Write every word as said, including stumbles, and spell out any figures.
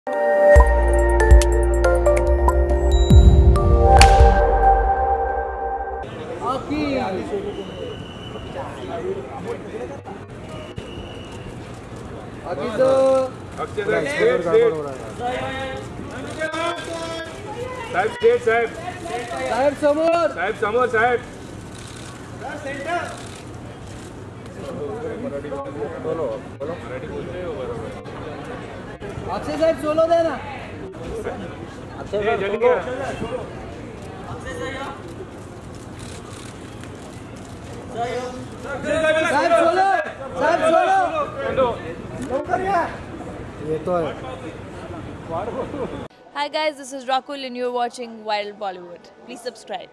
साहेब state साहेब साहेब समोर साहेब समोर साहेब अक्षय साहेब solo दे ना अक्षय साहेब सोलो साहेब सोलो ये तो है. Hi guys, this is Rakul and you're watching Viral Bollywood. Please subscribe.